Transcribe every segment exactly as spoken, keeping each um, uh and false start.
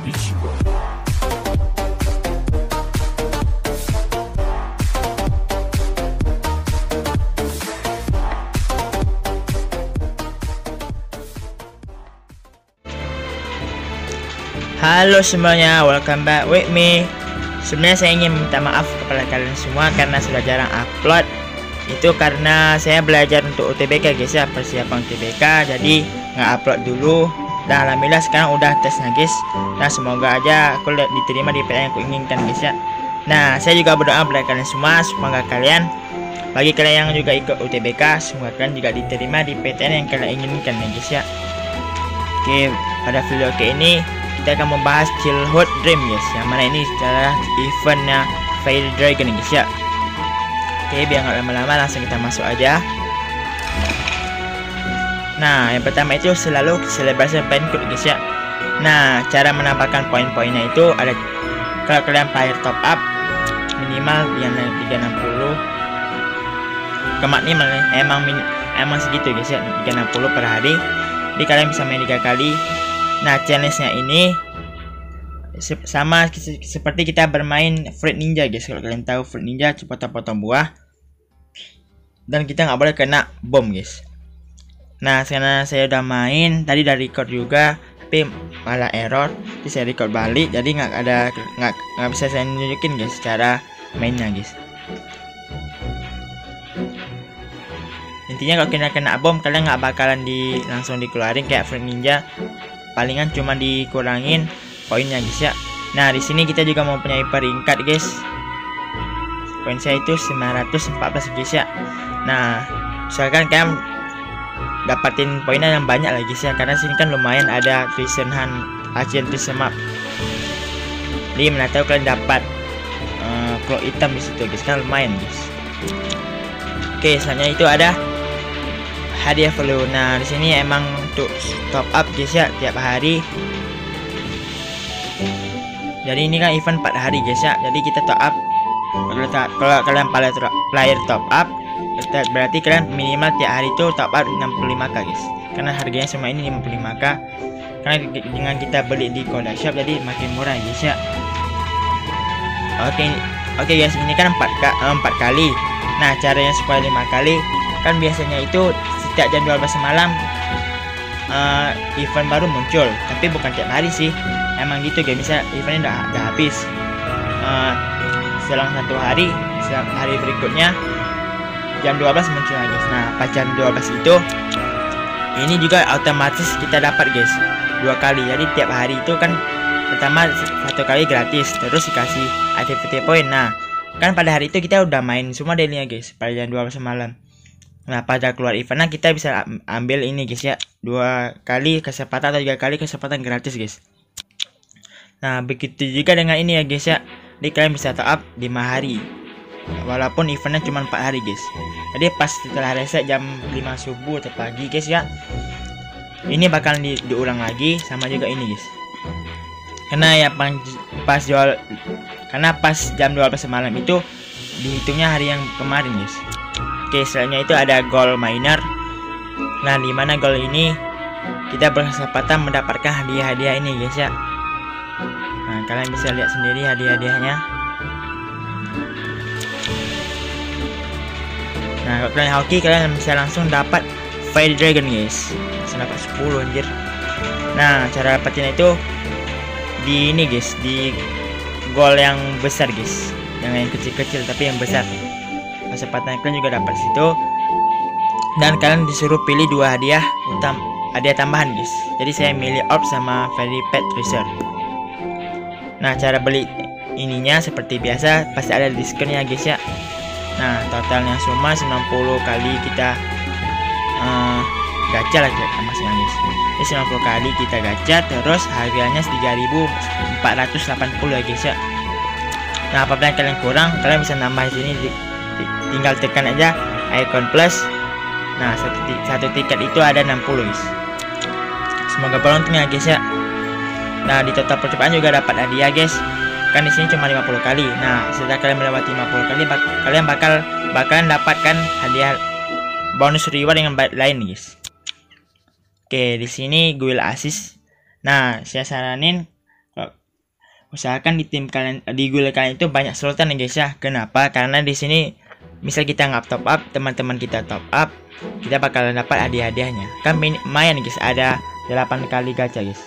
Halo semuanya, welcome back with me. Sebenarnya saya ingin minta maaf kepada kalian semua karena sudah jarang upload. Itu karena saya belajar untuk U T B K guys ya, persiapan U T B K, jadi nggak upload dulu. Dan alhamdulillah sekarang udah tesnya guys. Nah semoga aja aku diterima di P T N yang aku inginkan guys ya. Nah saya juga berdoa pada kalian semua, semoga kalian, bagi kalian yang juga ikut U T B K, semoga kalian juga diterima di P T N yang kalian inginkan ya guys ya. Oke, pada video kali ini kita akan membahas Childhood Dream guys, yang mana ini adalah eventnya Fairy Dragon guys ya. Oke, biar nggak lama-lama langsung kita masuk aja. Nah yang pertama itu selalu celebration point code guys ya. Nah cara menambahkan poin-poinnya itu ada, kalau kalian player top up minimal yang tiga ratus enam puluh ke maksimal emang min, emang segitu guys ya, tiga ratus enam puluh per hari. Jadi kalian bisa main tiga kali. Nah challenge-nya ini sama seperti kita bermain Fruit Ninja guys. Kalau kalian tahu Fruit Ninja, potong-potong buah dan kita nggak boleh kena bom guys. Nah karena saya udah main tadi, dari record juga tapi malah error, jadi saya record balik, jadi nggak ada nggak nggak bisa saya nunjukin guys cara mainnya guys. Intinya kalau kena kena bom kalian nggak bakalan di langsung dikeluarin kayak Fruit Ninja, palingan cuma dikurangin poinnya guys ya. Nah di sini kita juga mempunyai peringkat guys. Poin saya itu sembilan ratus empat belas guys ya. Nah misalkan kalian dapatin poinnya yang banyak lagi guys ya, karena sini kan lumayan ada Treasure Hunt, Ancient Treasure Map. Jadi mana tahu kalian dapat uh, claw hitam di situ guys, kan lumayan guys. Oke, selanjutnya itu ada hadiah value. Nah di sini emang untuk top up guys ya tiap hari. Jadi ini kan event empat hari guys ya. Jadi kita top up, kalau kalian player top up berarti kalian minimal tiap hari itu top up enam puluh lima k guys. Karena harganya semua ini lima puluh lima k. Karena dengan kita beli di Kodak Shop jadi makin murah guys ya. Oke, oke guys, ini kan empat kali. Nah caranya supaya lima kali, kan biasanya itu setiap jam dua belas malam uh, event baru muncul, tapi bukan tiap hari sih, emang gitu guys. Bisa eventnya udah, udah habis uh, selang satu hari, selang hari berikutnya jam dua belas muncul lagi guys. Nah pas jam dua belas itu ini juga otomatis kita dapat guys dua kali. Jadi tiap hari itu kan pertama satu kali gratis, terus dikasih activity point. Nah kan pada hari itu kita udah main semua dailynya guys pada jam dua belas malam. Nah pada keluar eventnya kita bisa ambil ini guys ya, dua kali kesempatan atau tiga kali kesempatan gratis guys. Nah begitu juga dengan ini ya guys ya. Jadi kalian bisa top up lima hari walaupun eventnya cuma empat hari guys. Jadi pas setelah reset jam lima subuh atau pagi guys ya, ini bakalan di, diulang lagi. Sama juga ini guys, karena ya pas jual, karena pas jam dua belas malam itu dihitungnya hari yang kemarin guys. Oke, selanjutnya itu ada gold miner. Nah di mana gold ini kita berkesempatan mendapatkan hadiah-hadiah ini guys ya. Nah kalian bisa lihat sendiri hadiah-hadiahnya. Nah kalau kalian hoki kalian bisa langsung dapat Fairy Dragon guys, bisa dapat sepuluh anjir. Nah cara dapatinnya itu di ini guys, di gold yang besar guys, jangan yang kecil-kecil tapi yang besar. Kesempatan kalian juga dapat situ, dan kalian disuruh pilih dua hadiah utama, hadiah tambahan guys. Jadi saya milih orb sama Fairy Pet Treasure. Nah cara beli ininya seperti biasa pasti ada diskonnya guys ya. Nah totalnya semua sembilan puluh kali kita uh, gacha lah masih guys. Ini sembilan puluh kali kita gacha, terus harganya tiga ribu empat ratus delapan puluh ya guys ya. Nah apabila kalian kurang, kalian bisa nambah sini, tinggal tekan aja icon plus. Nah satu, satu tiket itu ada enam puluh guys. Semoga beruntung ya guys ya. Nah di total percobaan juga dapat hadiah guys. Kan di sini cuma lima puluh kali. Nah setelah kalian melewati lima puluh kali, bak kalian bakal bakalan dapatkan hadiah bonus reward yang lain guys. Oke, di sini guild assist. Nah saya saranin usahakan di tim kalian, di guild kalian itu banyak slotan ya guys ya. Kenapa? Karena di sini misal kita nggak top up, teman-teman kita top up, kita bakalan dapat hadiah-hadiahnya. Kan lumayan guys, ada delapan kali gacha guys.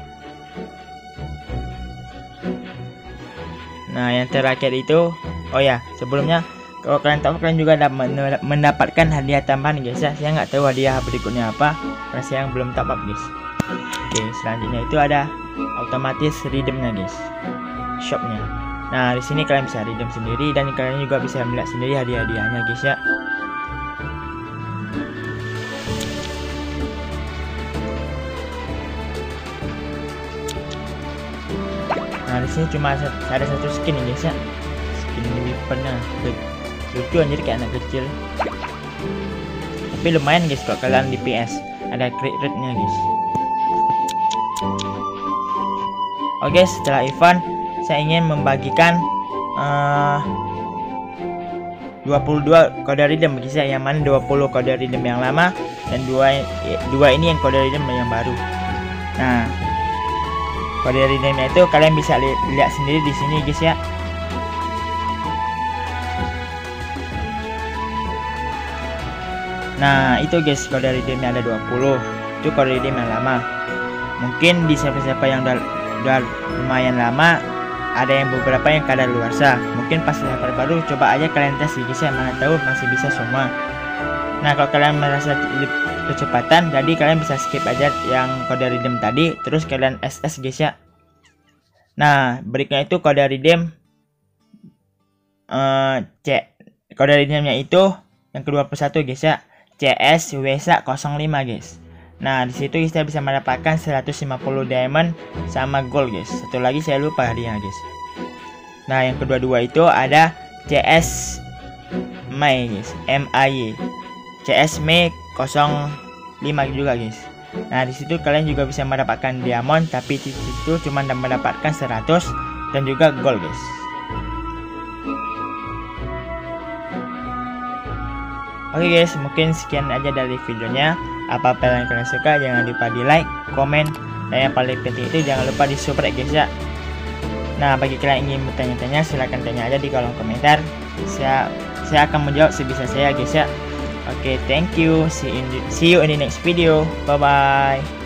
Nah, yang terakhir itu, oh ya, sebelumnya kalau kalian tahu, kalian juga dapat mendapatkan hadiah tambahan guys ya. Saya nggak tahu hadiah berikutnya apa, karena saya yang belum top up guys. Oke, selanjutnya itu ada otomatis redeemnya guys, shopnya. Nah, di sini kalian bisa redeem sendiri dan kalian juga bisa melihat sendiri hadiah-hadiahnya guys ya. Nah, di sini cuma ada satu skin ya guys ya. Skin weaponnya lucu anjir, kayak anak kecil. Tapi lumayan guys kalau kalian di P S. Ada crit rate-nya guys. Oke, setelah event saya ingin membagikan uh, dua puluh dua kode redeem guys ya. Yang mana dua puluh kode redeem yang lama dan dua dua ini yang kode redeem yang baru. Nah, kode redeemnya itu kalian bisa li lihat sendiri di sini guys ya. Nah, itu guys kode redeemnya ada dua puluh. Itu kode redeem yang lama. Mungkin di siapa-siapa yang udah, udah lumayan lama, ada yang beberapa yang kadaluarsa. Mungkin pas server baru coba aja kalian tes guys ya, mana tahu masih bisa semua. Nah, kalau kalian merasa kecepatan, jadi kalian bisa skip aja yang kode redeem tadi, terus kalian S S guys ya. Nah, berikutnya itu kode redeem uh, C. Kode redeemnya itu yang kedua puluh satu guys ya. C S W S A nol lima guys. Nah, di situ kita bisa mendapatkan seratus lima puluh diamond sama gold guys. Satu lagi saya lupa hadiahnya guys. Nah, yang kedua-dua itu ada C S M I guys, M A Y. C S M I nol lima juga guys. Nah, di situ kalian juga bisa mendapatkan diamond, tapi di situ cuma mendapatkan seratus dan juga gold guys. Oke guys, mungkin sekian aja dari videonya. Apa-apa yang kalian suka jangan lupa di like, komen, dan yang paling penting itu jangan lupa di subscribe guys ya. Nah, bagi kalian yang ingin bertanya-tanya silahkan tanya aja di kolom komentar. Saya saya akan menjawab sebisa saya guys ya. Oke, thank you. See you in the, see you in the next video. Bye bye.